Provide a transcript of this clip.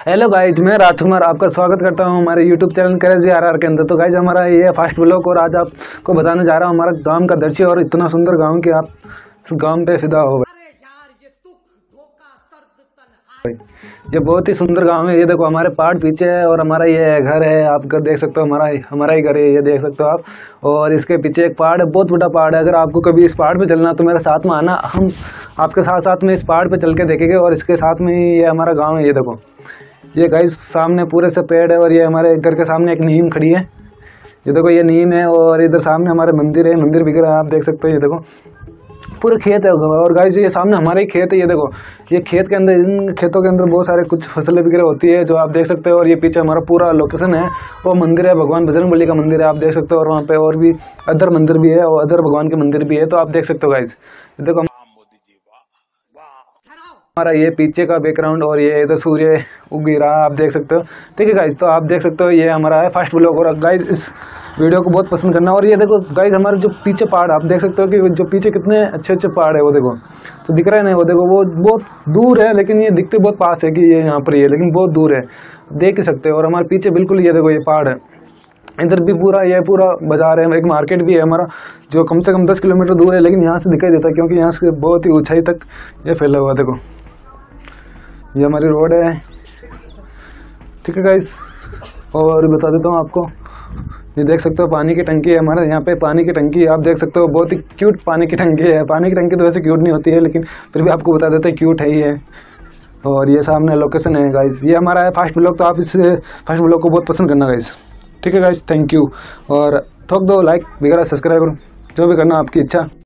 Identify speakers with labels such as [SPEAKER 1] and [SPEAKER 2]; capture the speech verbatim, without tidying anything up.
[SPEAKER 1] Hello guys, मैं राजकुमार आपका स्वागत करता हूं हमारे YouTube channel crazy R R के अंदर। तो गाइज हमारा ये फर्स्ट ब्लॉग और आज आपको बताने जा रहा हूं हमारा गांव का दृश्य और इतना सुंदर गांव कि आप इस गांव पे फिदा हो गए। ये बहुत ही सुंदर गांव है। ये देखो हमारे पहाड़ पीछे है और हमारा ये घर है, आप घर देख सकते हो, हमारा हमारा ही घर है, ये देख सकते हो आप। और इसके पीछे एक पहाड़ है, बहुत बड़ा पहाड़ है। अगर आपको कभी इस पहाड़ पे चलना तो मेरे साथ में आना, हम आपके साथ साथ में इस पहाड़ पे चल के देखेंगे। और इसके साथ में ही ये हमारा गाँव है। ये देखो, ये गाइस सामने पूरे से पेड़ है और ये हमारे घर के सामने एक नीम खड़ी है। ये देखो ये नीम है और इधर सामने हमारे मंदिर है, मंदिर बिक रहा है, आप देख सकते हो। ये देखो पूरे खेत है और गाइस ये सामने हमारे ही खेत है। ये देखो ये खेत के अंदर, इन खेतों के अंदर बहुत सारे कुछ फसलें वगैरह होती है जो आप देख सकते हो। और ये पीछे हमारा पूरा लोकेशन है, वो मंदिर है, भगवान बजरंगबली का मंदिर है, आप देख सकते हो। और वहाँ पे और भी अदर मंदिर भी है और अदर भगवान के मंदिर भी है, तो आप देख सकते हो गाइस। ये देखो हमारा ये पीछे का बैकग्राउंड और ये इधर सूर्य उग रहा, आप देख सकते हो। ठीक है गाइज, तो आप देख सकते हो ये हमारा है फर्स्ट ब्लॉग। और गाइज इस वीडियो को बहुत पसंद करना। और ये देखो गाइज हमारे जो पीछे पहाड़, आप देख सकते हो कि जो पीछे कितने अच्छे अच्छे पहाड़ है, वो देखो तो दिख रहा है नहीं, वो देखो वो बहुत दूर है लेकिन ये दिखते बहुत पास है कि ये यहाँ पर ही है, लेकिन बहुत दूर है, देख ही सकते हो। और हमारे पीछे बिल्कुल ये देखो ये पहाड़ है, इधर भी पूरा ये पूरा बाजार है, एक मार्केट भी है हमारा जो कम से कम दस किलोमीटर दूर है, लेकिन यहाँ से दिखाई देता है क्योंकि यहाँ से बहुत ही ऊंचाई तक ये फैला हुआ। देखो ये हमारी रोड है। ठीक है गाइस, और बता देता हूँ आपको, ये देख सकते हो पानी की टंकी है हमारे यहाँ पे, पानी की टंकी आप देख सकते हो, बहुत ही क्यूट पानी की टंकी है। पानी की टंकी तो वैसे क्यूट नहीं होती है, लेकिन फिर भी आपको बता देते हैं क्यूट है ही है। और ये सामने लोकेशन है गाइस, ये हमारा है फर्स्ट ब्लॉग। तो आप इस फर्स्ट ब्लॉग को बहुत पसंद करना गाइस। ठीक है गाइस, थैंक यू। और ठोक दो लाइक वगैरह, सब्सक्राइब जो भी करना आपकी इच्छा।